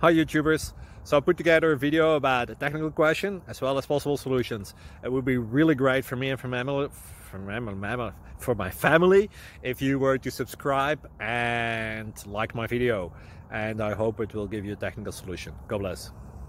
Hi YouTubers! So I put together a video about a technical question as well as possible solutions. It would be really great for me and for my family if you were to subscribe and like my video, and I hope it will give you a technical solution. God bless.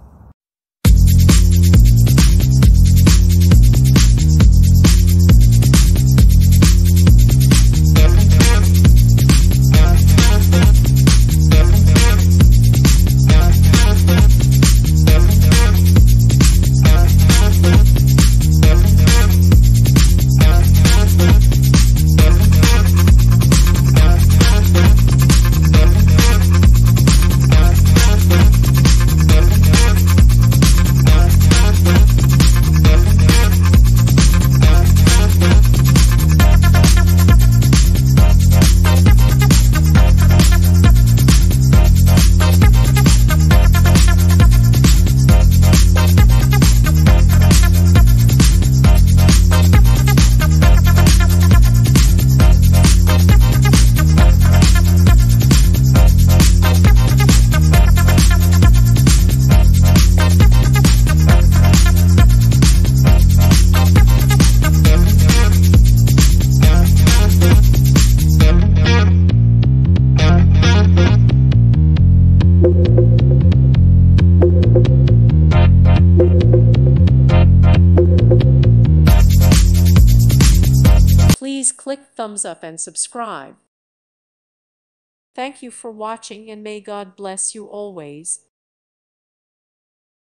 Please click thumbs up and subscribe. Thank you for watching, and may God bless you always.